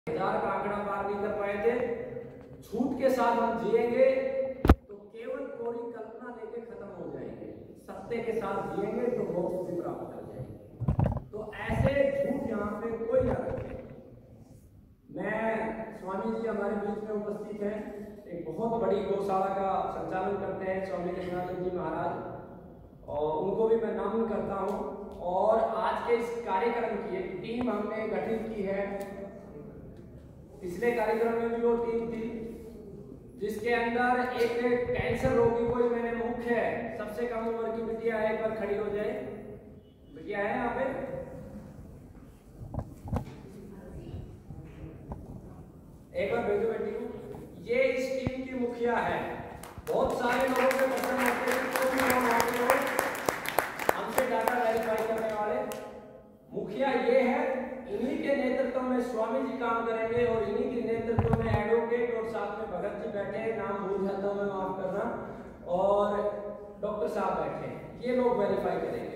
1000 का आंकड़ा पार नहीं कर पाए थे। झूठ के साथ हम जिएंगे तो केवल कोरी कल्पना लेके खत्म हो जाएंगे, सत्य के साथ जिएंगे तो मोक्ष भी प्राप्त कर जाएंगे। तो ऐसे झूठ यहाँ पे कोई ना रखे। मैं स्वामी जी हमारे बीच में उपस्थित हैं, एक बहुत बड़ी गौशाला का संचालन करते हैं स्वामी रघुनाथ जी महाराज, और उनको भी मैं नमन करता हूँ। और आज के इस कार्यक्रम की एक टीम हमने गठित की है। पिछले कार्यक्रम में भी वो टीम थी जिसके अंदर एक कैंसर रोगी को मैंने मुख्य है, सबसे कम उम्र की बिटिया है, एक बार खड़ी हो जाए, बिटिया है यहाँ पे, एक बार भेजो बेटी को। ये इस टीम की मुखिया है। बहुत सारे लोगों के पसंद आते हैं, तो भी हम आते हो हमसे डाटा वेरीफाई करने वाले मुखिया ये है। इन्हीं के नेतृत्व में स्वामी जी काम करेंगे और इन्हीं के नेतृत्व में एडवोकेट और साथ में भगत जी बैठे, नाम भूल जाता हूं मैं, माफ करना, और डॉक्टर साहब बैठे, ये लोग वेरीफाई करेंगे।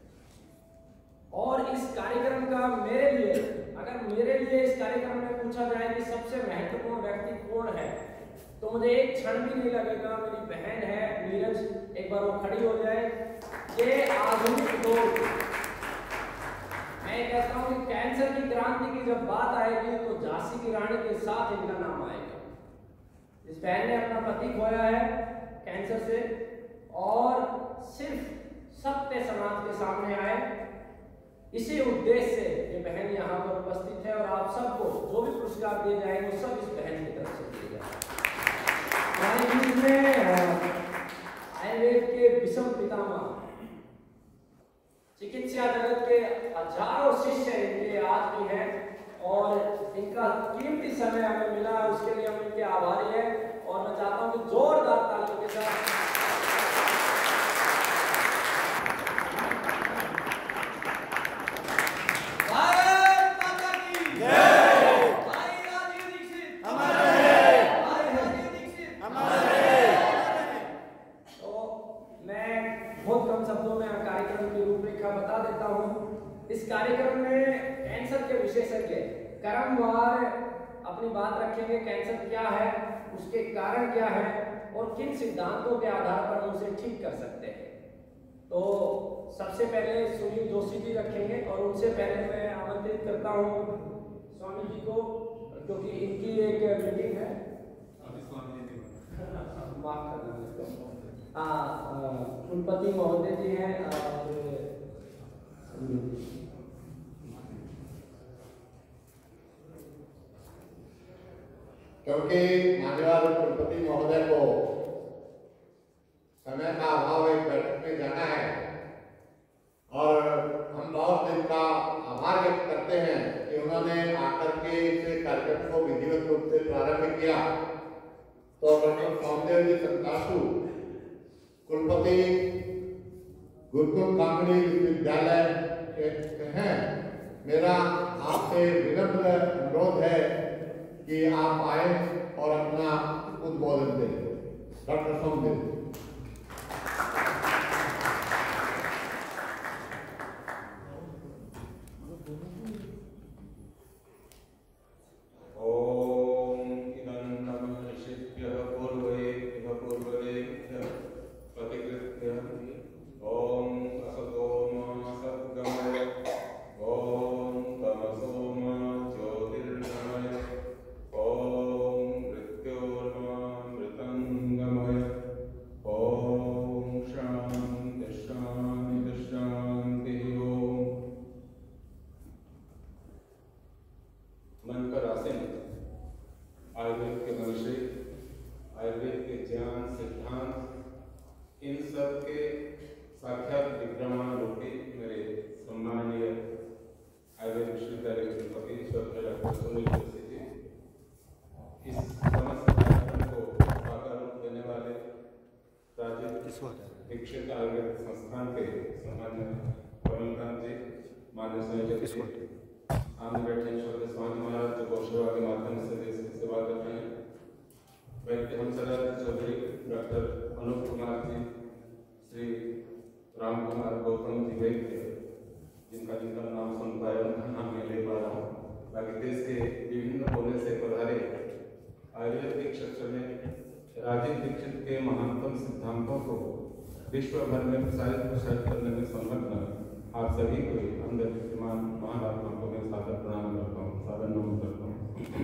और इस कार्यक्रम का मेरे लिए, अगर मेरे लिए इस कार्यक्रम में पूछा जाए कि सबसे महत्वपूर्ण व्यक्ति कौन है, तो मुझे एक क्षण भी नहीं लगेगा, मेरी बहन है नीरज, एक बार वो खड़ी हो जाए। ये आधुनिक दौर, मैं कहता हूं कि कैंसर की क्रांति की जब बात आएगी तो झांसी की रानी के साथ इनका नाम आएगा। इस बहन ने अपना पति खोया है कैंसर से, और सिर्फ सत्य समाज के सामने आए, इसी उद्देश्य से ये बहन यहाँ पर उपस्थित है। और आप सबको जो भी पुरस्कार दिए जाएंगे वो सब इस बहन की तरफ से दिए जाएंगे। आयुर्वेद के विषम पितामह, चिकित्सा जगत के हजारों शिष्य इनके आज भी हैं, और इनका कीमती समय हमें मिला, उसके लिए हम इनके आभारी हैं। और मैं चाहता हूं कि जोरदार तालियों के साथ भारत माता की जय, भाई राजीव दीक्षित हमारे हैं, भाई राजीव दीक्षित हमारे हैं। तो मैं बहुत कम शब्दों में कार्यक्रम की रूपरेखा बता देता हूं। इस कार्यक्रम में कैंसर के विशेषज्ञ क्रमवार अपनी बात रखेंगे, कैंसर क्या है, उसके कारण क्या है, और किन सिद्धांतों के आधार पर हम उसे ठीक कर सकते हैं। तो सबसे पहले सुनील जोशी जी रखेंगे, और उनसे पहले मैं आमंत्रित करता हूं स्वामी जी को, क्योंकि इनकी एक मीटिंग है, माफ करना इसको, कुलपति महोदय जी हैं, क्योंकि मान्यवर कुलपति महोदय को समय का अभाव एक बैठक में जाना है, और हम बहुत दिन का आभार व्यक्त करते हैं कि उन्होंने आकर के इस कार्यक्रम को विधिवत रूप से प्रारंभ किया। तो डॉक्टर सोमदेव जी संतासु, कुलपति गुरुकुल कांगड़ी विश्वविद्यालय के हैं, मेरा आपसे विनम्र अनुरोध है कि आप आए और अपना उद्बोधन दें। डॉक्टर सोमदेव। दीक्षित आयुर्वेद संस्थान के सामान्य कमलकांत जी, मान्य संयोजक जी, सामने बैठे छोटे स्वामी महाराज जो गौसेवा के माध्यम से देश की सेवा कर रहे हैं, वैद्य हंसराज चौधरी, डॉक्टर अनूप कुमार जी, श्री राम कुमार गौतम जी वैद्य, जिनका नाम सुन पाया उनका नाम नहीं ले पा रहा हूँ, बाकी देश के विभिन्न राजीव दीक्षित के महानतम सिद्धांतों को विश्व भर में प्रसारित करने में संलग्न आप सभी को अंदर विद्यमान महान आत्मा को मैं सादर प्रणाम करता हूँ, सादर नमन करता हूँ।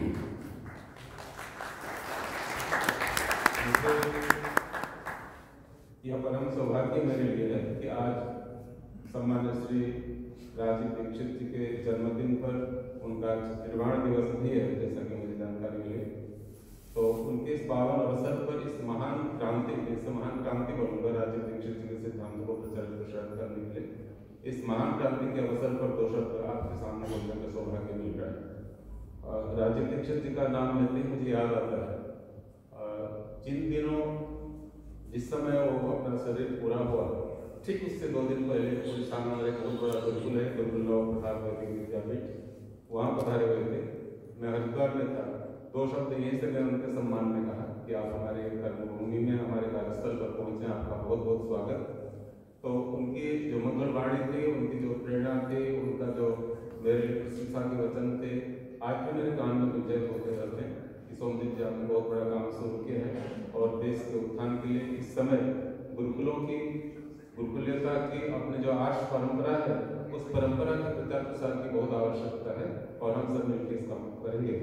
यह परम सौभाग्य मेरे लिए है कि आज सम्मान्य श्री राजीव दीक्षित जी के जन्मदिन पर उनका निर्वाण दिवस भी है, जैसा कि मुझे जानकारी मिली। तो उनके इस पावन अवसर पर इस महान क्रांति बोलूंगा राजीव दीक्षित जी के सिद्धांतों को प्रचारित करने के लिए, इस महान क्रांति के अवसर पर 2 शब्द आपके सामने बोलने का सौभाग्य मिल रहा है। राजीव दीक्षित जी का नाम लेते ही मुझे याद आता है जिन दिनों जिस समय वो अपना शरीर पूरा हुआ, ठीक उससे 2 दिन पहले उड़ीसा में एक बहुत बड़ा गुरुकुल है, गुरुकुल प्रताप वैदिक विद्यापीठ, वहाँ पधारे हुए थे। मैं हरिद्वार में था। 2 शब्द यहीं से मैं उनके सम्मान में कहा कि आप हमारे कर्मभूमि में हमारे कार्यस्थल पर पहुँचे, आपका बहुत बहुत स्वागत। तो उनकी जो मंगल वाणी थी, उनकी जो प्रेरणा थी, उनका जो मेरे लिए प्रशंसा के वचन थे, आज भी मेरे कान में गुंजय होते रहते हैं कि सोमदीप जी आपने बहुत बड़ा काम शुरू किया है और देश के उत्थान के लिए इस समय गुरुकुलीयता की अपने जो आर्ष परंपरा है, उस परंपरा के प्रचार प्रसार की बहुत आवश्यकता है और हम सब मिलकर इसका करेंगे।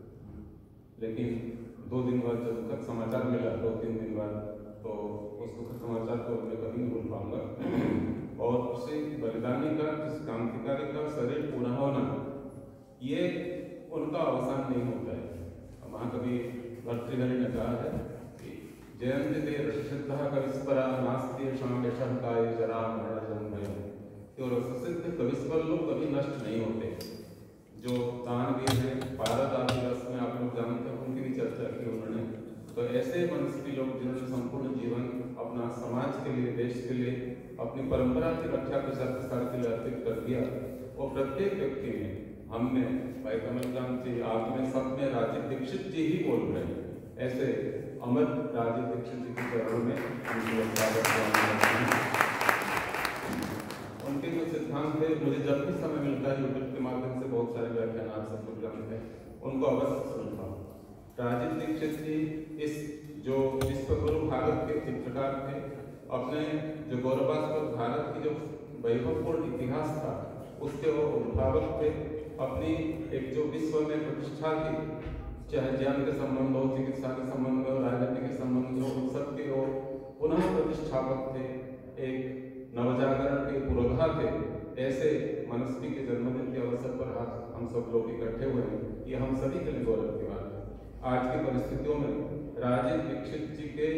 लेकिन 2 दिन बाद जब दुखद समाचार मिला, 2-3 दिन बाद, तो उस दुखद समाचार को मैं कभी नहीं भूल पाऊंगा। और उसे बलिदानी का, जिस क्रांतिकारी का शरीर पूरा होना, ये उनका अवसान नहीं होता है। महाकवि भर्तृहरि ने कहा है कि जयंती दे रससिद्ध कविस्परा नास्ति शांगेशं काय जरा मरण भयं, कि रससिद्ध कविस्पर लोग कभी नष्ट नहीं होते। जो दानवीर हैं, भारत आदि रस में आप लोग जानते हैं, उनकी भी चर्चा की उन्होंने। तो ऐसे मनस्वी लोग जिन्होंने संपूर्ण जीवन अपना समाज के लिए, देश के लिए, अपनी परंपरा की रक्षा प्रचार प्रसार के लिए अर्पित कर दिया, वो प्रत्येक व्यक्ति में, हम में, भाई कमलकांत जी, आप में, सब में राजीव दीक्षित जी ही बोल रहे हैं। ऐसे अमर राजीव दीक्षित जी के चरणों में उनके जो सिद्धांत थे, मुझे जब भी समय मिलता है यूट्यूब के माध्यम से बहुत सारे व्याख्यान आप सब उपलब्ध हैं, उनको अवश्य सुनता हूँ। राजीव दीक्षित जी इस जो विश्वगुरु भारत के चित्रकार थे, अपने जो गौरवास्पद भारत की जो वैभवपूर्ण इतिहास था, उसके वो उद्भावक थे। अपनी एक जो विश्व में प्रतिष्ठा थी, चाहे ज्ञान के संबंध हो, चिकित्सा के संबंध हो, राजनीति के संबंध हो, उन सब के वो पुनः प्रतिष्ठापक थे, एक नवजागरण के पुरोधा थे। ऐसे मनस्वी के जन्मदिन के अवसर पर आज हम सब लोग इकट्ठे हुए हैं, ये हम सभी के लिए गौरव की बात है। आज की परिस्थितियों में राजीव दीक्षित जी के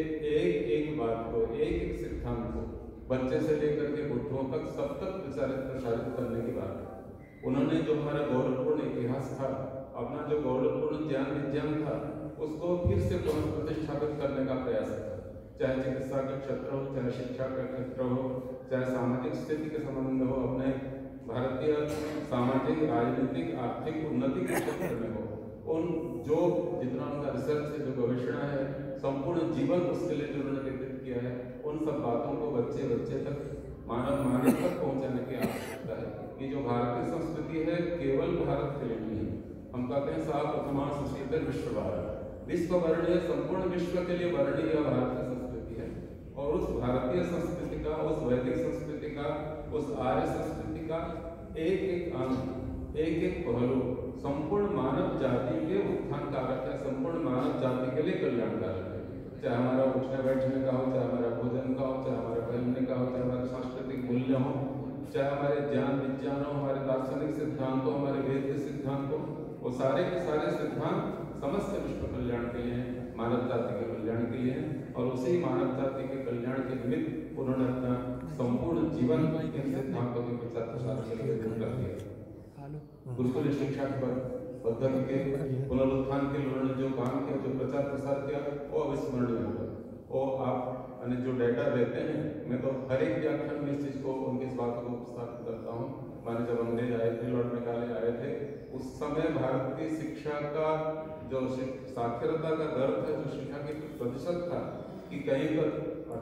एक बात को, एक सिद्धांत को बच्चे से लेकर के बुढ़ों तक सब तक प्रसारित करने की बात है। उन्होंने जो हमारा गौरवपूर्ण इतिहास था, अपना जो गौरवपूर्ण ज्ञान विज्ञान था, उसको फिर से पुनः प्रतिष्ठापित करने का प्रयास किया। चाहे चिकित्सा का क्षेत्र हो, चाहे शिक्षा का क्षेत्र हो, चाहे सामाजिक स्थिति के संबंध हो, अपने भारतीय सामाजिक, राजनीतिक, आर्थिक उन्नति के क्षेत्र में हो, उन जो जितना उनका रिसर्च है, जो गवेषणा है, संपूर्ण जीवन उसके लिए जो उन्होंने व्यतीत किया है, उन सब बातों को बच्चे तक, मानव तक पहुंचाने की आवश्यकता है। कि जो भारतीय संस्कृति है, केवल भारत के लिए नहीं है। हम कहते हैं साहब प्रथमान सुशील विश्व भारत, विश्व वर्णीय, संपूर्ण विश्व के लिए वर्णीय भारतीय संस्कृति है। और उस भारतीय संस्कृति का, उस वैदिक संस्कृति का, उस आर्य संस्कृति का एक अंग, एक पहलू संपूर्ण मानव जाति के उत्थान कारक है, संपूर्ण मानव जाति के लिए कल्याणकारक है। चाहे हमारा उठने बैठने का हो, चाहे हमारा भोजन का हो, चाहे हमारा पहनने का हो, चाहे हमारे सांस्कृतिक मूल्य हो, चाहे हमारे ज्ञान विज्ञान हो, हमारे दार्शनिक सिद्धांत हो, हमारे वेद के सिद्धांत हो, वो सारे के सारे सिद्धांत समस्त विश्व कल्याण के लिए हैं, मानव जाति के कल्याण के लिए हैं। और उसी मानव जाति के कल्याण के निमित्त उन्होंने अपना संपूर्ण जीवन इन सिद्धांतों के प्रचार प्रसार के लिए कर दिया। गुरुकुल शिक्षा पद्धति के पुनरुत्थान के लिए उन्होंने जो काम किया, जो प्रचार प्रसार किया, वो अविस्मरणीय होगा। और आप जो डेटा देते हैं, मैं तो हर एक व्याख्यान में इस चीज को, उनकी इस बात को उपस्थापित करता हूँ। माने जब अंग्रेज आए थे, लॉर्ड मेकाले आए थे, उस समय भारत की शिक्षा का जो साक्षरता का दर था, जो शिक्षा की प्रतिशत था, कि कहीं पर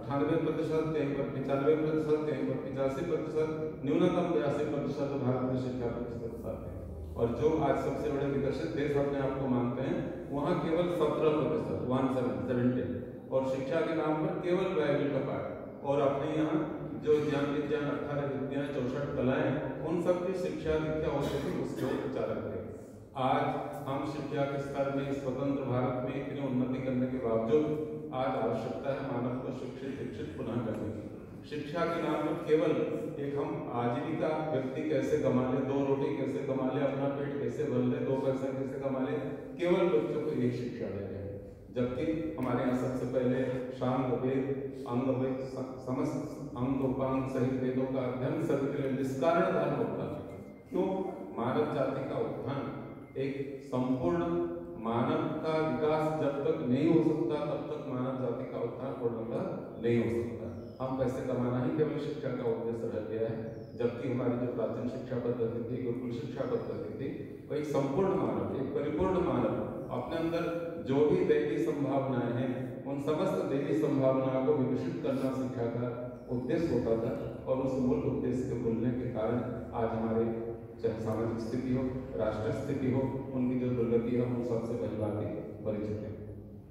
98%, कहीं पर 95%, कहीं पर 85%, न्यूनतम 82% भारत में शिक्षा प्रतिशत है। और जो आज सबसे बड़े विकसित देश अपने आप को मानते हैं, वहाँ केवल 17%, 17, और शिक्षा के नाम पर केवल बाइबल का पाठ और अपने यहाँ जो ज्ञान विज्ञान 18 विद्याएं 64 कलाएं उन सब की शिक्षा दीक्षा होती थी उसके प्रचारक थे। आज हम शिक्षा के स्तर में स्वतंत्र भारत में इतनी उन्नति करने के बावजूद आज आवश्यकता है मानव को शिक्षित शिक्षित पुनः करने की। शिक्षा के नाम पर केवल एक हम आजीविका व्यक्ति कैसे कमा ले, 2 रोटी कैसे कमा ले, अपना पेट कैसे भर ले, 2 पैसा कैसे कमा ले, केवल बच्चों को यही शिक्षा दे रहे हैं। जबकि हमारे यहाँ सबसे पहले शांग वेद अंग वेद समस्त अंग उपांग सहित वेदों का अध्ययन सभी के लिए निष्कारण धर्म होता है। क्यों? मानव जाति का उत्थान एक संपूर्ण मानव का विकास जब तक नहीं हो सकता तब तक मानव जाति का उत्थान पूर्णतः नहीं हो सकता। हम पैसे कमाना ही केवल शिक्षा का उद्देश्य रह गया है, जबकि हमारी जो प्राचीन शिक्षा पद्धति थी, गुरुकुल शिक्षा पद्धति थी, वो एक संपूर्ण मानव, एक परिपूर्ण मानव अपने अंदर जो भी दैवी संभावनाएं हैं उन समस्त दैवी संभावनाओं को विकसित करना शिक्षा का उद्देश्य होता था। और उस मूल उद्देश्य के भूलने के कारण आज हमारे चाहे सामाजिक स्थिति हो, राष्ट्रीय स्थिति हो, उनकी जो दुर्गति है उन सबसे पहली बात परिचित है।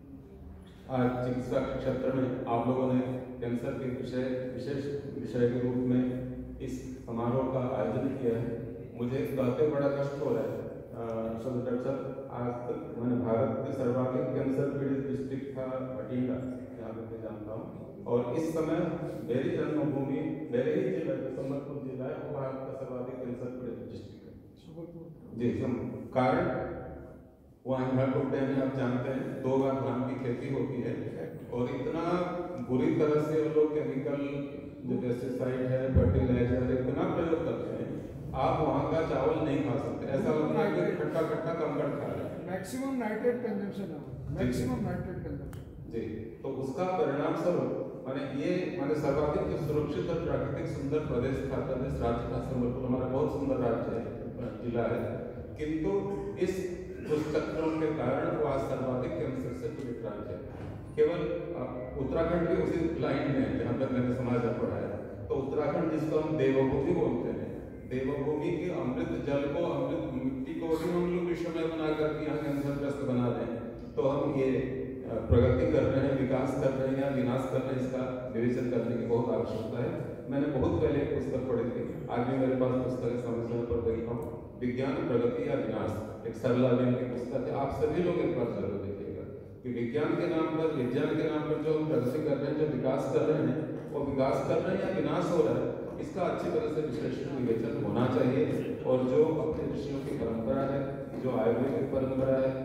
आज चिकित्सा के क्षेत्र में आप लोगों ने कैंसर के विशेष विषय के रूप में इस समारोह का आयोजन किया है। मुझे कहते बड़ा कष्ट हो रहा है डॉक्टर साहब, आज तक मैंने भारत के सर्वाधिक कैंसर पीड़ित डिस्ट्रिक्ट था भटिंडा, यहाँ पे मैं जानता हूँ, और इस समय मेरी जन्मभूमि मेरे ही जिला संबलपुर जिला है, वो भारत का सर्वाधिक कैंसर पीड़ित डिस्ट्रिक्ट है जी। कारण वहाँ हिराकुड डैम में आप जानते हैं 2 बार धान की खेती होती है और इतना बुरी तरह से वो लोग केमिकल जो पेस्टिसाइड है, फर्टिलाइजर इतना प्रयोग करते हैं, आप वहाँ का चावल नहीं खा सकते, ऐसा लगता है कि खट्टा खट्टा कंकड़ खा रहे हैं। मैक्सिमम नाइट्रेट कंजम्पशन है, मैक्सिमम नाइट्रेट कंजम्पशन जी। तो उसका परिणाम स्वरूप माने सर्वाधिक सुरक्षित और प्राकृतिक सुंदर प्रदेश था, प्रदेश राज्य था संबलपुर, हमारा बहुत सुंदर राज्य है, जिला है, किंतु इस दुष्चक्रों के कारण वो आज सर्वाधिक कैंसर से पीड़ित राज्य है। केवल उत्तराखंड भी उसी लाइन में है जहाँ तक मैंने समाज पढ़ा है। तो उत्तराखंड जिसको हम देवभूमि बोलते हैं, देवभूमि के अमृत जल को, अमृत मिट्टी को भी हम लोग विषमय बना करके यहाँ कैंसरग्रस्त बना दें, तो हम ये प्रगति कर रहे हैं, विकास कर रहे हैं या विनाश कर रहे हैं, इसका विवेचन करने की बहुत आवश्यकता है। मैंने बहुत पहले एक पुस्तक पढ़ी थी, आज भी मेरे पास पुस्तक समय समय पर देखता हूँ, विज्ञान प्रगति या विनाश, एक सरला वेन की पुस्तक है। आप सभी लोग एक बार जरूर देखिएगा कि विज्ञान के नाम पर, विज्ञान के नाम पर जो हम प्रगति कर रहे हैं, जो विकास कर रहे हैं, वो विकास कर रहे हैं या विनाश हो रहा है, इसका अच्छी तरह से विश्लेषण विवेचन होना चाहिए। और जो अपने ऋषियों की परंपरा है, जो आयुर्वेदिक परंपरा है,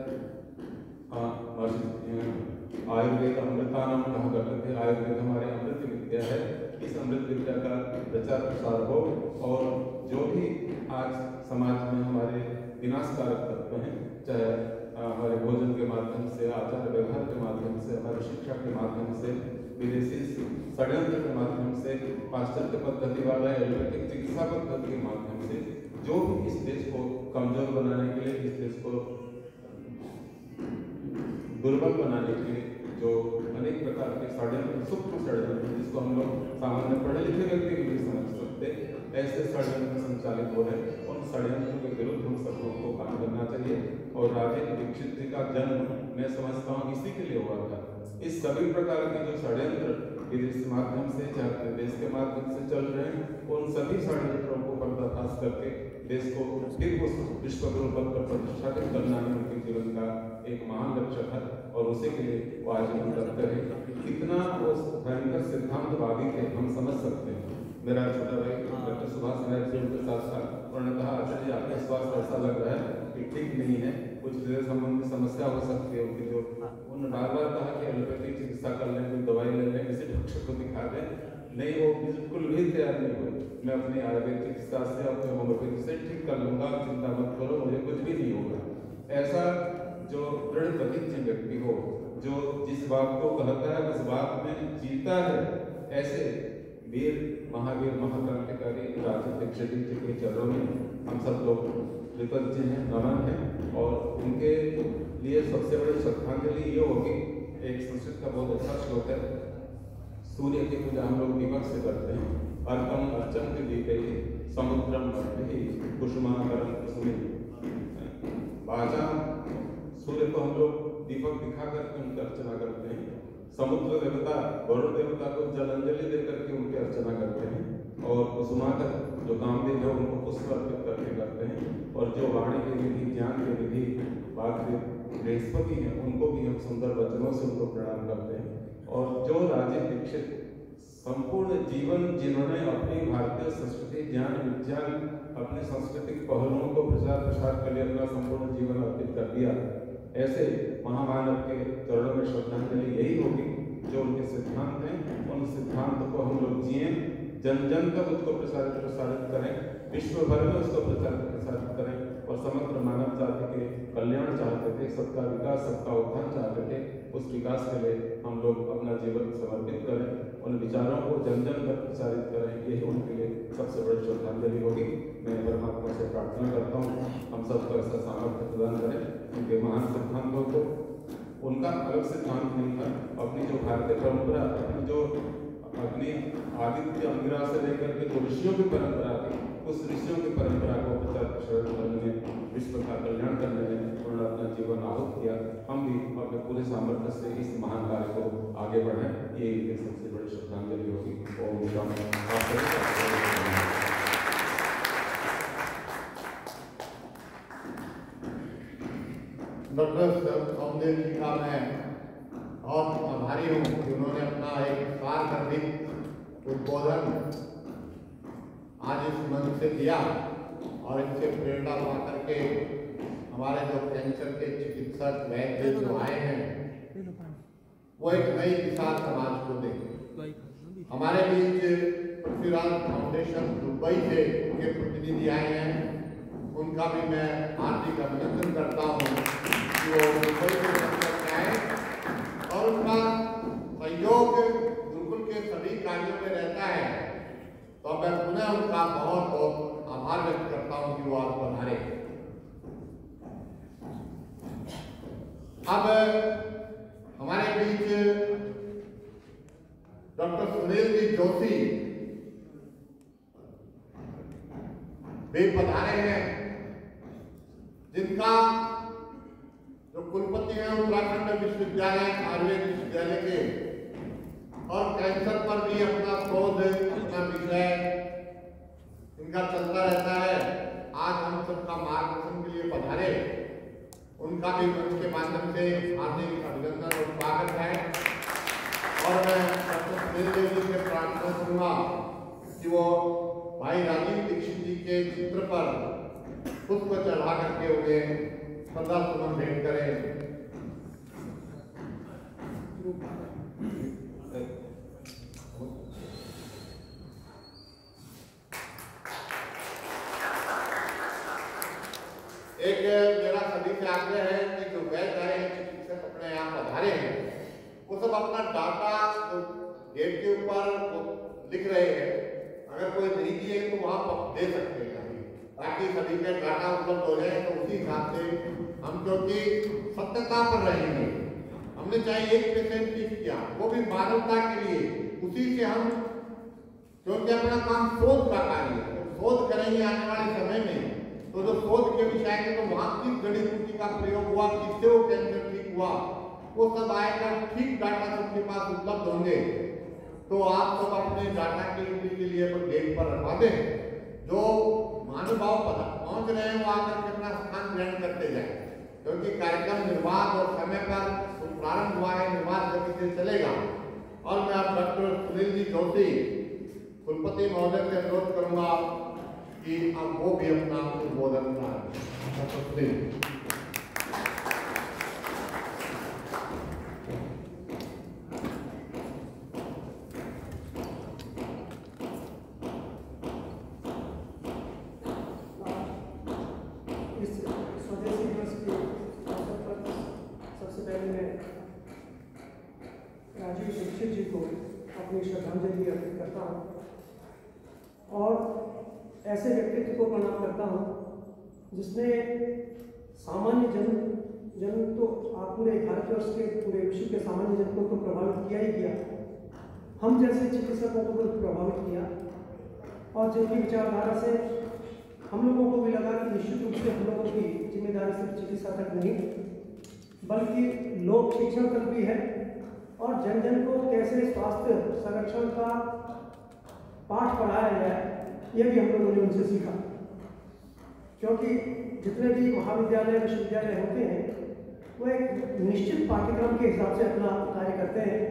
आयुर्वेद अमृतानाम कहा करते थे, आयुर्वेद हमारे अमृत विद्या है, इस अमृत विद्या का प्रचार प्रसार हो और जो भी आज समाज में हमारे विनाशकारक तत्व हैं, चाहे हमारे भोजन के माध्यम से, आचार व्यवहार के माध्यम से, हमारी शिक्षा के माध्यम से, विदेशी षड्यंत्र के माध्यम से, पाश्चात्य पद्धति वाला एलोपैथिक चिकित्सा पद्धति के माध्यम से, जो भी इस देश को कमजोर बनाने के लिए, इस देश को दुर्बल बनाने के लिए जो अनेक प्रकार के षड्यंत्र, सूक्ष्म षड्यंत्र, जिसको हम लोग सामान्य पढ़े लिखे व्यक्ति भी नहीं समझ सकते, ऐसे षड्यंत्र संचालित हो रहे हैं। उन षड्यंत्रों के विरुद्ध हम सब लोगों को काम करना चाहिए। और राजेंद्र दीक्षित जी का जन्म मैं समझता हूँ इसी के लिए हुआ था। इस सभी प्रकार के जो षड्यंत्र विदेश के माध्यम से, चाहे देश के माध्यम से चल रहे हैं, उन सभी षड्यंत्रों को पर्दाफाश करके देश को फिर उस विश्व गुरु पद पर प्रतिष्ठापित करना ही उनके जीवन का एक महान लक्ष्य था और उसी के लिए वो आजीवन करते रहे। कितना वो भयंकर सिद्धांतवादी थे हम समझ सकते हैं। मेरा छोटा भाई डॉक्टर सुभाष नायक जी उनके साथ था, उन्होंने कहा आचार्य आपका स्वास्थ्य ऐसा लग रहा है कि ठीक नहीं है, कुछ हृदय संबंधी समस्या हो सकती है उनकी। जो उन्होंने बार बार कहा कि एलोपैथिक चिकित्सा कर लें, कोई दवाई ले लें, किसी डॉक्टर को दिखा दें, नहीं, वो बिल्कुल भी तैयार नहीं हुए। मैं अपनी आयुर्वेद चिकित्सा से, अपने होम्योपैथी से ठीक कर लूंगा, चिंता मत करो, मुझे कुछ भी नहीं होगा। ऐसा जो दृढ़ प्रतिज्ञ व्यक्ति हो, जो जिस बात को कहता है उस बात में जीता है, ऐसे वीर महावीर महाक्रांतिकारी राजेंद्र दीक्षित जी के चरणों में हम सब लोग कृतज्ञ हैं, नमन है। और उनके लिए सबसे बड़ी श्रद्धांजलि ये होगी, एक संस्कृत का बहुत अच्छा श्लोक है, सूर्य की पूजा हम लोग दीपक से करते हैं, अर्कम अर्चन के दीपे समुद्रम मध्य कुसुमाकरम कुसुमी। बाजा सूर्य को हम लोग दीपक दिखा करके उनकी अर्चना करते हैं, समुद्र देवता वरुण देवता को जलांजलि देकर के उनकी अर्चना करते हैं, और कुसुमाकर जो कामदेव है उनको पुष्प अर्पित करके करते हैं, और जो वाणी की विधि, ज्ञान की विधि बृहस्पति हैं उनको भी हम सुंदर वचनों से उनको प्रणाम करते हैं। और जो राजीव दीक्षित संपूर्ण जीवन जिन्होंने अपनी भारतीय संस्कृति, ज्ञान, विज्ञान, अपने सांस्कृतिक पहलुओं को प्रचार प्रसार के लिए अपना संपूर्ण जीवन अर्पित कर दिया, ऐसे महामानव के चरणों में श्रद्धांजलि यही होगी जो उनके सिद्धांत हैं, उन सिद्धांत को हम लोग जिए, जन जन तक उसको प्रसारित करें, विश्व भर में उसको प्रसारित करें, और समग्र मानव जाति के कल्याण चाहते थे, सबका विकास, सबका उत्थान चाहते थे। उस विकास के लिए हम लोग अपना जीवन समर्पित करें, उन विचारों को जन जन तक प्रसारित करें, यही उनके लिए सबसे बड़ी श्रद्धांजलि होगी। मैं परमात्मा से प्रार्थना करता हूँ हम सबको ऐसा सामर्थ्य प्रदान करें, उनके महान सिद्धांतों को, उनका अलग सिद्धांत नहीं था, अपनी जो भारतीय परंपरा, अपनी जो अपनी आदित्य अंगिरा से लेकर के जो ऋषियों की परंपरा थी, उस ऋषियों की परंपरा को प्रचार प्रसार करने में, विश्व का कल्याण करने में उन्होंने अपना जीवन आहुत किया। हम भी अपने पूरे सामर्थ्य से इस महान कार्य को आगे बढ़ाएं, ये इनकी सबसे बड़ी श्रद्धांजलि होगी। ओम शांति। डॉक्टर कामदेव जी का मैं बहुत आभारी हूँ कि उन्होंने अपना एक सार्वधिक उद्बोधन आज इस मंच से दिया, और इससे प्रेरणा पा करके हमारे जो कैंसर के चिकित्सक वैद्य जो आए हैं वो एक नई दिशा समाज को दें। हमारे बीच पृथ्वीराज फाउंडेशन दुबई से उनके प्रतिनिधि आए हैं, उनका भी मैं हार्दिक अभिनंदन करता हूँ कि वो दुबई से आए, और उनका सहयोग गुरुकुल के सभी कार्यों में रहता है। तो मैं पुनः उनका बहुत बहुत आभार व्यक्त करता हूँ कि वो आप पधारे। अब हमारे बीच डॉक्टर सुनील जी जोशी भी पधारे हैं, जिनका जो कुलपति हैं उत्तराखंड विश्वविद्यालय, आयुर्वेद विश्वविद्यालय के, और कैंसर पर भी अपना शोध, अपना विषय इनका चलता रहता है। आज हम सबका मार्गदर्शन के लिए पधारे, उनका भी मंच के माध्यम से हार्दिक अभिनंदन और स्वागत है। और मैं डॉक्टर सुनील जी से प्रार्थना करूंगा कि वो भाई राजीव दीक्षित जी के चित्र पर पुष्प चढ़ा करके उन्हें श्रद्धा सुमन भेंट करें। एक मेरा सभी से आग्रह है कि जो वैद्य आए हैं, चिकित्सक अपने यहाँ पधारे हैं, वो सब अपना डाटा गेट के ऊपर लिख रहे हैं, अगर कोई नहीं दिए तो वहाँ पर दे सकते हैं अभी, ताकि सभी के डाटा उपलब्ध हो जाए। तो उसी हिसाब से हम, क्योंकि सत्यता पर रहेंगे, हमने चाहे एक पेशेंट ठीक किया, वो भी मानवता के लिए, उसी से हम, क्योंकि अपना काम शोध का कार्य है, तो शोध करेंगे आने वाले समय में, तो जो शोध के विषय के तो वहाँ किस जड़ी बूटी का प्रयोग हुआ, किससे वो कैंसर ठीक हुआ, वो सब आएगा, ठीक डाटा सबके पास उपलब्ध होंगे। तो आप सब अपने डाटा की एंट्री के लिए गेट पर रखवा दें। जो महानुभाव पहुंच रहे हैं वो आकर के अपना स्थान ग्रहण करते जाए, क्योंकि कार्यक्रम निर्बाध और समय पर प्रारंभ हुआ है, निर्बाध गति से चलेगा। और मैं अब डॉक्टर सुनील जी जोशी कुलपति महोदय से अनुरोध करूंगा कि अब वो भी अपना उद्बोधन करें। सबसे पहले मैं राजीव दीक्षित जी को अपनी श्रद्धांजलि अर्पित करता हूँ और ऐसे व्यक्तित्व को प्रणाम करता हूँ जिसने सामान्य जन तो आप पूरे भारतवर्ष के पूरे विश्व के सामान्य जन को तो प्रभावित किया ही किया, हम जैसे चिकित्सकों को प्रभावित किया, और जिनकी विचारधारा से हम लोगों को भी लगा कि निश्चित रूप से हम लोगों की जिम्मेदारी सिर्फ चिकित्सा तक नहीं बल्कि लोक शिक्षण तक भी है, और जन जन को कैसे स्वास्थ्य संरक्षण का पाठ पढ़ाया जाए, ये भी हम लोगों ने उनसे सीखा। क्योंकि जितने भी महाविद्यालय विश्वविद्यालय होते हैं वो एक निश्चित पाठ्यक्रम के हिसाब से अपना कार्य करते हैं,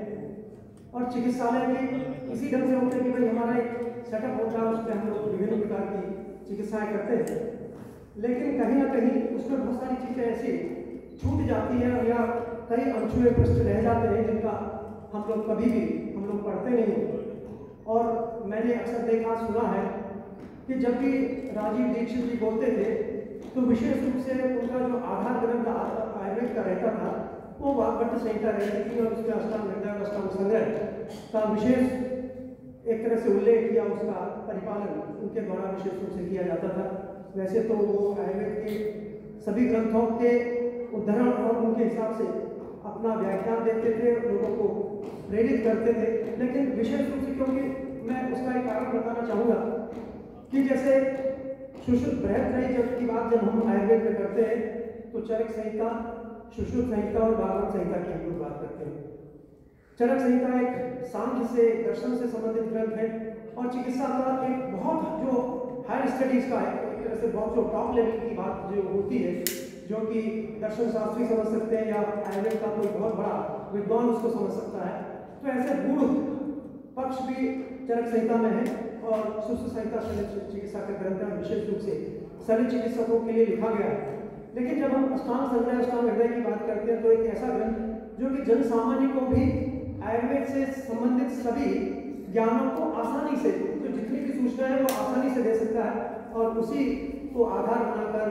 और चिकित्सालय भी इसी ढंग से होते हैं कि भाई हमारा एक सेटअप होता है, उसमें हम लोग विभिन्न प्रकार की चिकित्साएं करते हैं। लेकिन कहीं ना कहीं उसमें बहुत सारी चीज़ें ऐसी छूट जाती है या कई अनछुए प्रश्न रह जाते हैं जिनका हम लोग कभी भी हम लोग पढ़ते नहीं। और मैंने अक्सर देखा सुना है कि जब भी राजीव दीक्षित जी बोलते थे तो विशेष रूप से उनका जो आधार ग्रंथ आयुर्वेद का रहता था वो वाग्भट संहिता रहती थी, और उसमें अष्टांग हृदय और अष्टांग संग्रह का विशेष एक तरह से उल्लेख किया, उसका परिपालन उनके द्वारा विशेष रूप से किया जाता था। वैसे तो वो आयुर्वेद के सभी ग्रंथों के उद्धरण और उनके हिसाब से अपना व्याख्यान देते थे, लोगों को प्रेरित करते थे। लेकिन विशेष रूप से क्योंकि मैं उसका एक कारण बताना चाहूँगा कि जैसे सुश्रुत बृहत्त्रयी जब की बात जब हम आयुर्वेद में करते हैं तो चरक संहिता, सुश्रुत संहिता और वाग्भट संहिता की हम लोग बात करते हैं। चरक संहिता एक सांख्य से दर्शन से संबंधित ग्रंथ है, और चिकित्सा का एक बहुत जो हायर स्टडीज का है, एक तरह से बहुत जो टॉप लेवल की बात जो होती है, जो कि दर्शन शास्त्री समझ सकते हैं या आयुर्वेद का कोई बहुत बड़ा विद्वान उसको समझ सकता है। तो ऐसे गूढ़ पक्ष भी चरक संहिता में है, और सुश्रुत संहिता शल्य चिकित्सा का ग्रंथ है, विशेष रूप से शल्य चिकित्सकों के लिए लिखा गया है। लेकिन जब हम अष्टांग संग्रह अष्टांग हृदय की बात करते हैं तो एक ऐसा ग्रंथ जो कि जन सामान्य को भी आयुर्वेद से संबंधित सभी ज्ञानों को आसानी से, तो जितनी भी सूचना है वो आसानी से दे सकता है, और उसी को आधार